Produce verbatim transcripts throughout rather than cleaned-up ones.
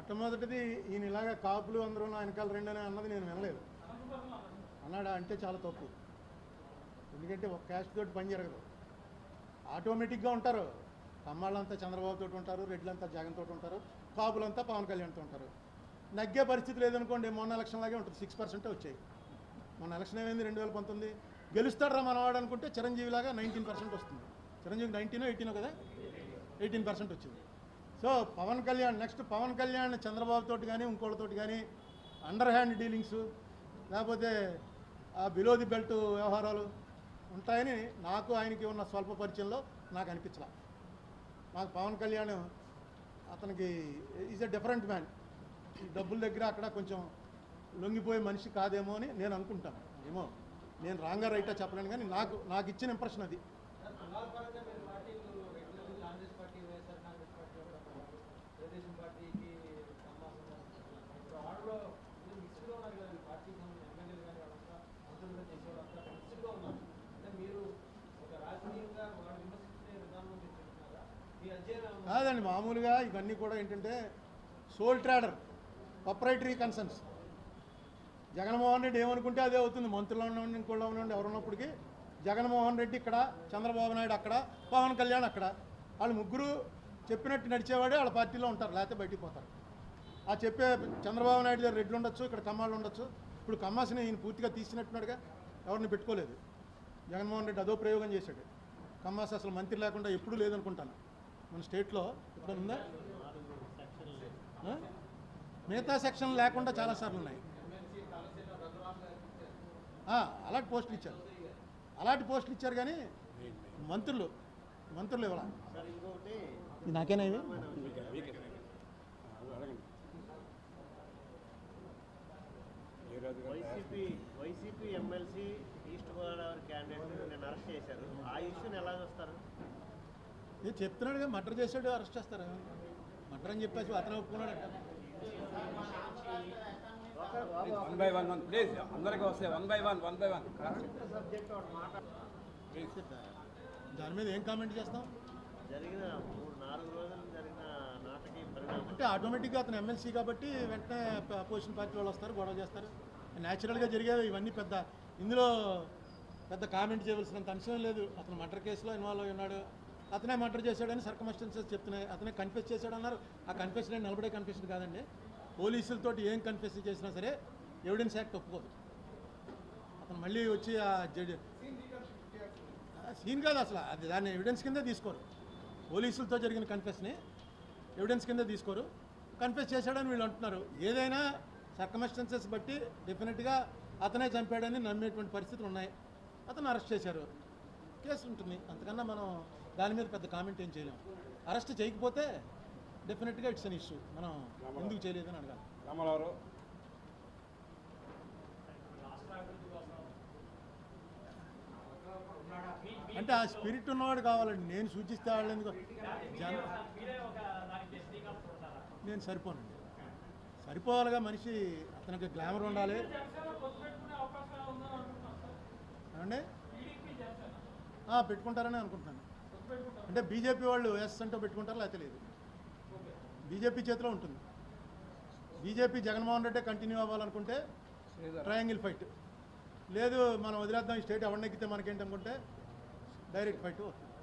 మొట్టమొదటిది ఈయన ఇలాగా కాపులు అందరూ నా వెనకాల రెండని అన్నది నేను వినలేదు. అన్నాడా అంటే చాలా తప్పు. ఎందుకంటే ఒక క్యాస్ట్ తోటి పని జరగదు. ఆటోమేటిక్గా ఉంటారు. కమ్మాళ్ళంతా చంద్రబాబుతో ఉంటారు, రెడ్లంతా జగన్తో ఉంటారు, కాపులంతా పవన్ కళ్యాణ్తో ఉంటారు. నగ్గే పరిస్థితి లేదనుకోండి, మొన్న ఎలక్షన్ లాగే ఉంటుంది. సిక్స్ పర్సెంటే వచ్చాయి. మొన్న ఎలక్షన్ ఏమైంది? రెండు వేల పంతొమ్మిది గెలుస్తాడరా మనవాడు అనుకుంటే చిరంజీవిలాగా నైన్టీన్ పర్సెంట్ వస్తుంది. చిరంజీవి నైన్టీనో ఎయిటీనో కదా, ఎయిటీన్ పర్సెంట్ వచ్చింది. సో పవన్ కళ్యాణ్ నెక్స్ట్ పవన్ కళ్యాణ్ చంద్రబాబుతో కానీ ఇంకోళ్ళతోటి కానీ అండర్ హ్యాండ్ డీలింగ్స్ లేకపోతే ఆ బిలో ది బెల్ట్ వ్యవహారాలు ఉంటాయని నాకు ఆయనకి ఉన్న స్వల్ప పరిచయంలో నాకు అనిపించలా. నాకు పవన్ కళ్యాణ్ అతనికి ఈజ్ ఎ డిఫరెంట్ మ్యాన్. డబ్బుల దగ్గర అక్కడ కొంచెం లొంగిపోయే మనిషి కాదేమో అని నేను అనుకుంటాను. ఏమో నేను రాంగా రైటా చెప్పలేను, కానీ నాకు నాకు ఇచ్చిన ఇంప్రెషన్ అది. కాదండి, మామూలుగా ఇవన్నీ కూడా ఏంటంటే sole trader, proprietary concerns. Jaganmohan Reddy ఏమనుకుంటే అదే అవుతుంది. మంత్రులు ఉండండి, ఇంకోళ్ళు ఉండండి, ఎవరున్నప్పటికీ జగన్మోహన్ రెడ్డి ఇక్కడ, చంద్రబాబు నాయుడు అక్కడ, పవన్ కళ్యాణ్ అక్కడ. వాళ్ళు ముగ్గురు చెప్పినట్టు నడిచేవాడే వాళ్ళ పార్టీలో ఉంటారు, లేకపోతే బయటికి పోతారు. ఆ చెప్పే చంద్రబాబు నాయుడు దగ్గర రెడ్లు ఉండొచ్చు, ఇక్కడ కమ్మాళ్ళు ఉండొచ్చు. ఇప్పుడు కమ్మాసిని ఈయన పూర్తిగా తీసినట్టున్నాడుగా, ఎవరిని పెట్టుకోలేదు. జగన్మోహన్ రెడ్డి అదో ప్రయోగం చేశాడు. కమ్మాసి అసలు మంత్రి లేకుండా ఎప్పుడూ లేదనుకుంటాను మన స్టేట్లో. ఇప్పుడు ఉందా? మిగతా సెక్షన్ లేకుండా చాలాసార్లు ఉన్నాయి. అలాంటి పోస్టులు ఇచ్చారు, అలాంటి పోస్టులు ఇచ్చారు కానీ మంత్రులు మంత్రులు ఇవ్వాల. నాకేనా ఇవి? YCP YCP MLC East Godavari candidate నేను అరెస్ట్ చేశారు. ఆ ఇష్యూని ఎలా చూస్తారు? నేను చెప్తున్నాడుగా, మర్డర్ చేశాడు, అరెస్ట్ చేస్తారు. మర్డర్ అని చెప్పేసి అతను ఒప్పుకున్నాడట. One by one one please, అందరికీ వస్తాయి. One by one one by one subject మాట దాని మీద ఏం కామెంట్ చేస్తాం? జరిగిన మూడు నాలుగు రోజులు జరిగిన నాటకీయ పరిణామం అంటే ఆటోమేటిక్గా అతను ఎమ్మెల్సీ కాబట్టి వెంటనే అపోజిషన్ పార్టీ వాళ్ళు వస్తారు, గొడవ చేస్తారు. న్యాచురల్గా జరిగేవి ఇవన్నీ. పెద్ద ఇందులో పెద్ద కామెంట్ చేయవలసినంత అంశం లేదు. అతను మర్డర్ కేసులో ఇన్వాల్వ్ అయి ఉన్నాడు, అతనే మర్డర్ చేశాడని సర్కమ్స్టాన్సెస్ చెప్తున్నాయి. అతనే కన్ఫెస్ చేశాడన్నారు. ఆ కన్ఫెషన్ ఏంటి? నిలబడే కన్ఫెషన్ కాదండి. పోలీసులతోటి ఏం కన్ఫెస్ చేసినా సరే ఎవిడెన్స్ యాక్ట్ ఒప్పుకోదు. అతను మళ్ళీ వచ్చి ఆ జడ్జి సీన్ కాదు అసలు, అది దాన్ని ఎవిడెన్స్ కిందే తీసుకోరు. పోలీసులతో జరిగిన కన్ఫెస్ని ఎవిడెన్స్ కింద తీసుకోరు. కన్ఫెస్ చేశాడని వీళ్ళు అంటున్నారు. ఏదైనా సర్కమ్స్టాన్సెస్ బట్టి డెఫినెట్గా అతనే చంపాడని నమ్మేటువంటి పరిస్థితులు ఉన్నాయి. అతను అరెస్ట్ చేశారు, కేసు ఉంటుంది. అంతకన్నా మనం దాని మీద పెద్ద కామెంట్ ఏం చేయలేము. అరెస్ట్ చేయకపోతే డెఫినెట్గా ఇట్స్ అన్ ఇష్యూ. మనం ఎందుకు చేయలేదని అడగాలి. రామారావు అంటే ఆ స్పిరిట్ ఉన్నవాడు కావాలండి. నేను సూచిస్తే వాళ్ళు ఎందుకు జన నేను సరిపోనండి. సరిపోవాలిగా మనిషి. అతనికి గ్లామర్ ఉండాలి. ఏమండి పెట్టుకుంటారని అనుకుంటున్నాను. అంటే బీజేపీ వాళ్ళు ఎస్ అంటే పెట్టుకుంటారు, లేకపోతే లేదు. బీజేపీ చేతిలో ఉంటుంది. బీజేపీ జగన్మోహన్ రెడ్డి కంటిన్యూ అవ్వాలనుకుంటే ట్రయాంగిల్ ఫైట్, లేదు మనం వదిలేద్దాం ఈ స్టేట్ ఎవరిని ఎక్కితే మనకేంటి అనుకుంటే డైరెక్ట్ ఫైట్.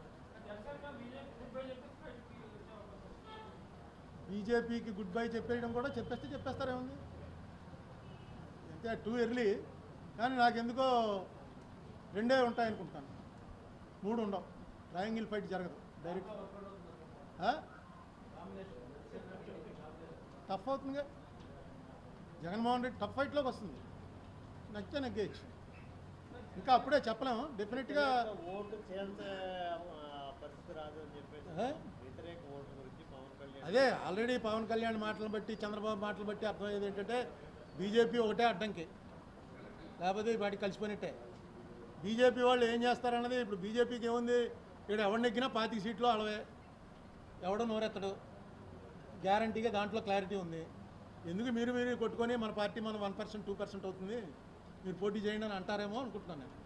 బీజేపీకి గుడ్ బై చెప్పేయడం కూడా చెప్పేస్తే చెప్పేస్తారేముంది, అంటే టూ ఎర్లీ. కానీ నాకెందుకో రెండే ఉంటాయనుకుంటాను, మూడు ఉండవు. ట్రయాంగిల్ ఫైట్ జరగదు, డైరెక్ట్ టఫ్ అవుతుందిగా. జగన్మోహన్ రెడ్డి టఫ్ ఫైట్లోకి వస్తుంది, నచ్చితే నెగ్గేయచ్చు. ఇంకా అప్పుడే చెప్పలేము డెఫినెట్గా. ఓటు చేయాల్సే పరిస్థితి రాదు అని చెప్పేసి వ్యతిరేక ఓటు గురించి పవన్ కళ్యాణ్ అదే ఆల్రెడీ పవన్ కళ్యాణ్ మాటలు బట్టి, చంద్రబాబు మాటలు బట్టి అర్థమయ్యేది ఏంటంటే బీజేపీ ఒకటే అడ్డంకి, లేకపోతే వాటికి కలిసిపోయినట్టే. బీజేపీ వాళ్ళు ఏం చేస్తారన్నది ఇప్పుడు బీజేపీకి ఏముంది? ఇక్కడ ఎవరిని ఎక్కినా పాతిక సీట్లు అలవే, ఎవడో నోరెత్తడు. గ్యారంటీగా దాంట్లో క్లారిటీ ఉంది. ఎందుకు మీరు మీరు కొట్టుకొని మన పార్టీ మనం వన్ పర్సెంట్ టూ పర్సెంట్ అవుతుంది, మీరు పోటీ చేయండి అని అంటారేమో అనుకుంటున్నాను నేను.